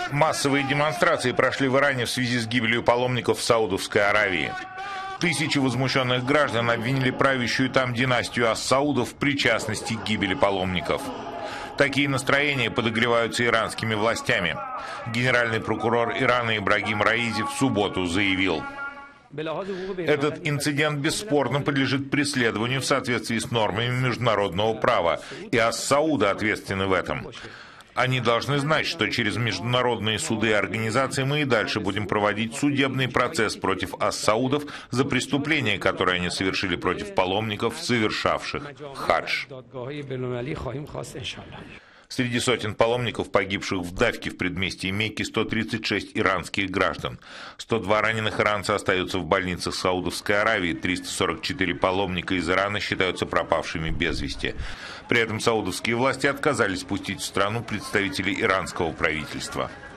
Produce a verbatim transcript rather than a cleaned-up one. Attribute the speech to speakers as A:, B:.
A: Массовые демонстрации прошли в Иране в связи с гибелью паломников в Саудовской Аравии. Тысячи возмущенных граждан обвинили правящую там династию ас-Саудов в причастности к гибели паломников. Такие настроения подогреваются иранскими властями. Генеральный прокурор Ирана Ибрагим Раизи в субботу заявил: этот инцидент бесспорно подлежит преследованию в соответствии с нормами международного права, и ас-Сауды ответственны в этом. Они должны знать, что через международные суды и организации мы и дальше будем проводить судебный процесс против ас-Саудов за преступления, которые они совершили против паломников, совершавших хадж. Среди сотен паломников, погибших в давке в предместье Мекки, сто тридцать шесть иранских граждан. сто два раненых иранца остаются в больницах Саудовской Аравии, триста сорок четыре паломника из Ирана считаются пропавшими без вести. При этом саудовские власти отказались пустить в страну представителей иранского правительства.